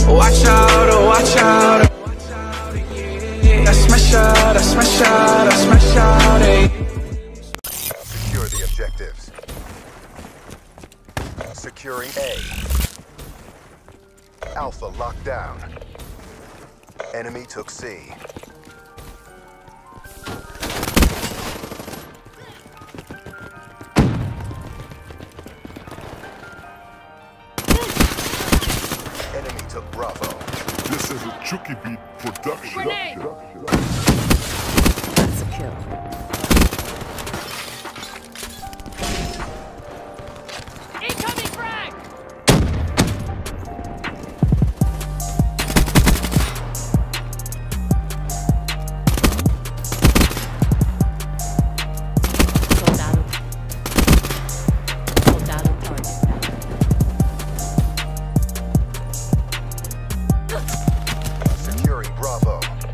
Watch out, oh watch out. That's my shot, that's my shot, that's my shot, eh. Secure the objectives. Securing A. Alpha locked down. Enemy took C. Enemy took Bravo. This is a Chucky Beat production. Grenade! That's a kill. Incoming frag! Soldado target. Securing Bravo.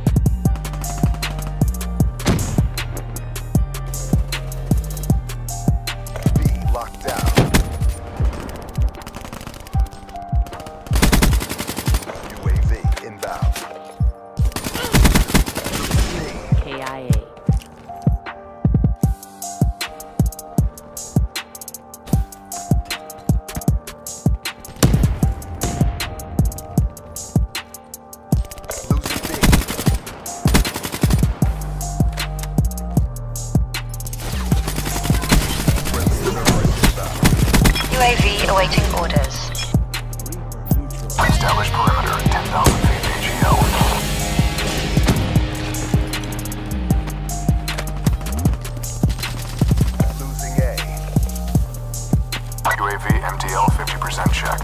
B locked down. UAV inbound. KIA. Losing B. UAV awaiting orders. Establish perimeter 10,000 feet AGL. Losing A. UAV MTL 50% check.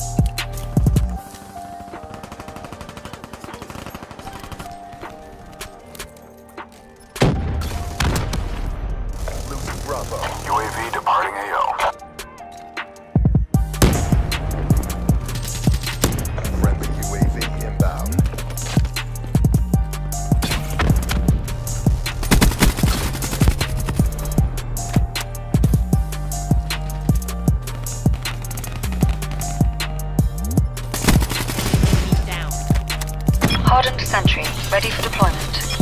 Losing Bravo. UAV departing AO. Friendly UAV inbound. Down. Hardened sentry, ready for deployment.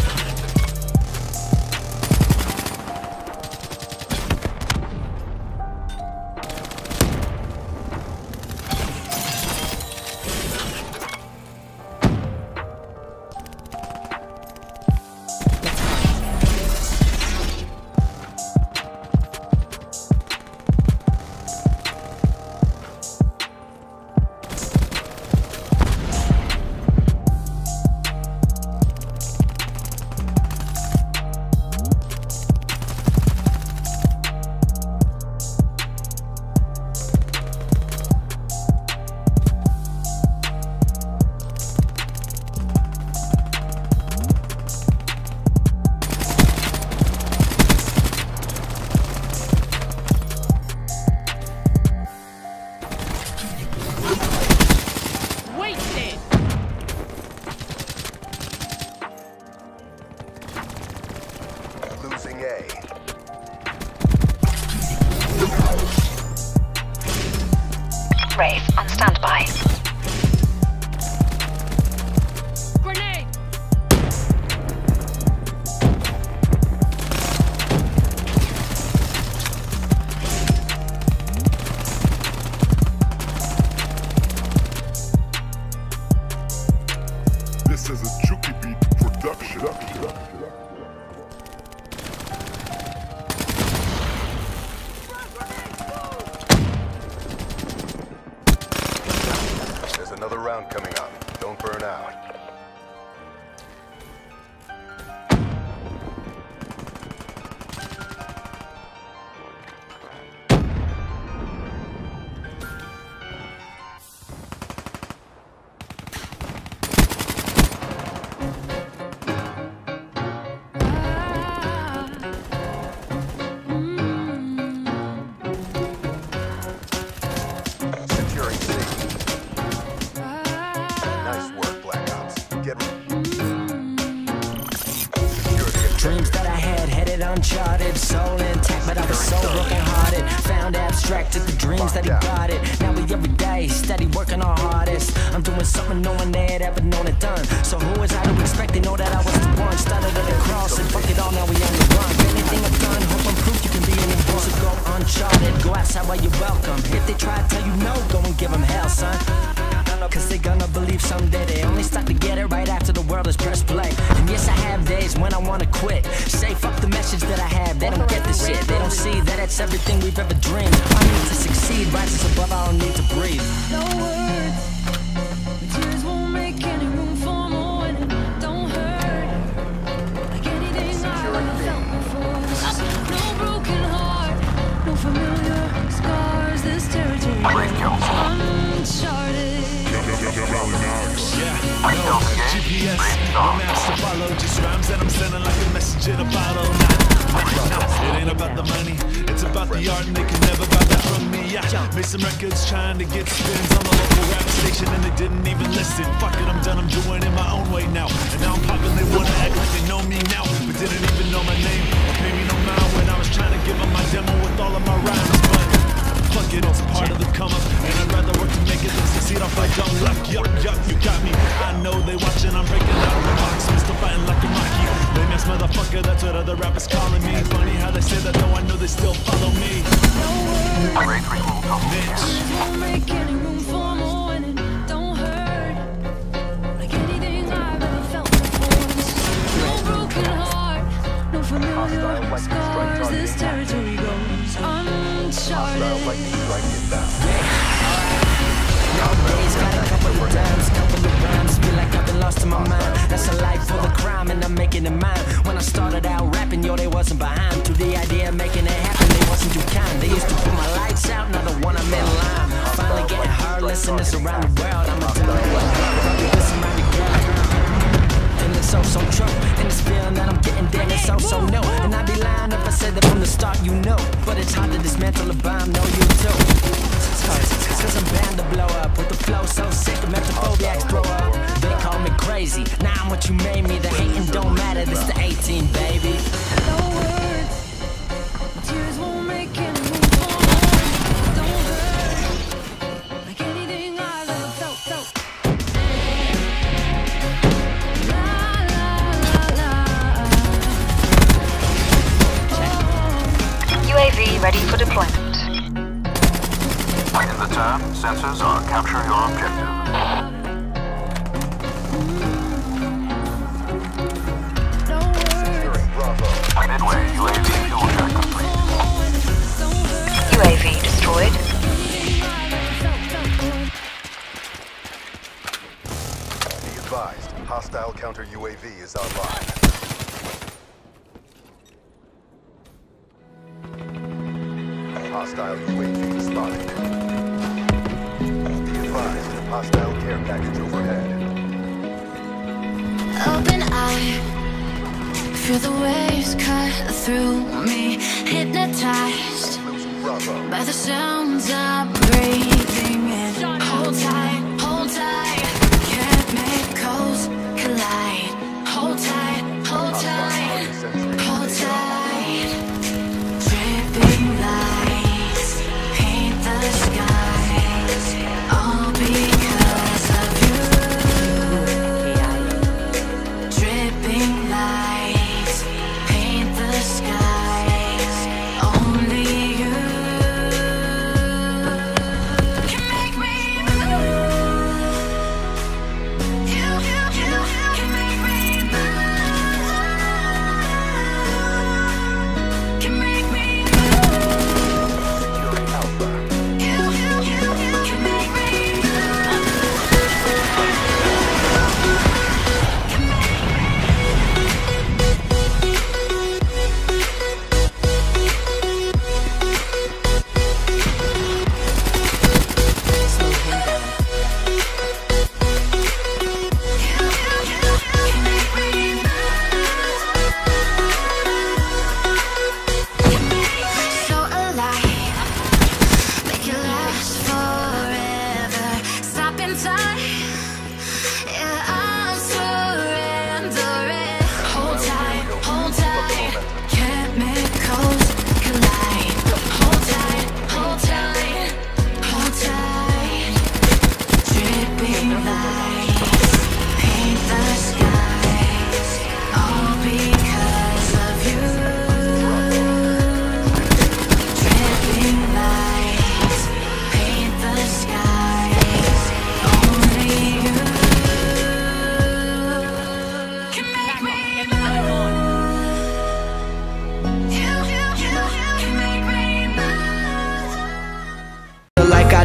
Wasted! Losing A. Wraith on standby. Grenade! This is a Chucky Beat production. There's another round coming up. Don't burn out. Securing C. Nice work, Black Ops. Get security. Dreams that I had, headed uncharted. Soul intact, but I was so broken hearted. Found abstract, took the dreams that he got it. Now we every day, steady working our hardest. I'm doing something no one there had ever known it done. So who was I to expect? They know that I was the one. Started at the cross and fuck it all, now we on the run. Anything I've done, hope I'm proof you can be anyone. So go uncharted, go outside while you're welcome. If they try to tell you no, go and give them hell, son. Cause they gonna believe someday. They only start to get it right after the world has pressed play. And yes, I have days when I wanna quit. Say fuck the message that I have. They don't get this shit. They don't see that it's everything we've ever dreamed. I need to succeed, rises above, I don't need to breathe. No words, tears won't make any room for more, and it don't hurt like anything I've ever felt before. No broken heart, no familiar scars. This territory is uncharted. GPS, no maps to follow, just rhymes that I'm sending like a message in a bottle. It ain't about the money, it's about the art, and they can never buy that from me. I made some records trying to get spins on the local rap station, and they didn't even listen. Fuck it, I'm done, I'm doing it my own way now. And now I'm popping, they wanna act like they know me now, but didn't even know my name or pay me no mind when I was trying to give them my demo with all of my rhymes. But fuck it, it's a part of the come up, and I'd rather work to make it than succeed off like dumb luck. Yup, you got me. I know they watching, I'm breaking out of the box. I'm still fighting like a monkey. Lame ass motherfucker, that's what other rappers calling me. Funny how they say that, though I know they still follow me. Bitch. Won't make any room for more, and it don't hurt like anything I've ever felt before. No broken heart, no familiar scars. This territory goes uncharted. Days got a couple of times, couple of rhymes. Feel like I've been lost in my mind. That's a life full of crime, and I'm making it mine. When I started out rapping, yo, they wasn't behind to the idea of making it happen. They wasn't too kind. They used to put my lights out, now the one I'm in line. Finally getting heard, listeners around the world. I'm a dumb listen around the girl. And it's so true. And it's feeling that I'm getting dead, it's so new. And I'd be lying if I said that from the start, you know. But it's hard to dismantle a bomb, no, you too. Cause I'm bound to blow up with the flow so sick, the metaphobiacs throw up. They call me crazy, now I'm what you made me. The hating don't matter, this the 18, baby. No words, tears won't make any room for more. Don't hurt like anything I've ever felt. La la la la. UAV ready for deployment. In the tab, sensors are capture your objective. Midway, UAV fuel check complete. UAV destroyed. Be advised, hostile counter UAV is online. Hostile UAV spotted. Be advised, hostile care package overhead. Open eye, feel the waves cut through me, hypnotized Bravo. by the sounds I'm breathing in. Hold tight, can't make coast collide. Hold tight, hold tight. Dripping lights paint the skies, all because of you. Dripping lights paint the skies, only you.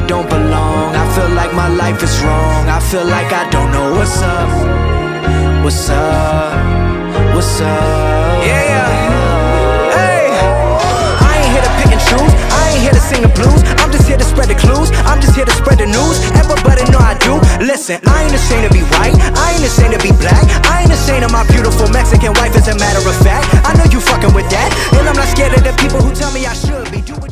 don't belong. I feel like my life is wrong. I feel like I don't know what's up. What's up? What's up? Yeah. Hey, I ain't here to pick and choose. I ain't here to sing the blues. I'm just here to spread the clues. I'm just here to spread the news. Everybody know I do. Listen, I ain't ashamed to be white. I ain't ashamed to be black. I ain't ashamed of my beautiful Mexican wife. As a matter of fact, I know you fucking with that, and I'm not scared of the people who tell me I should be.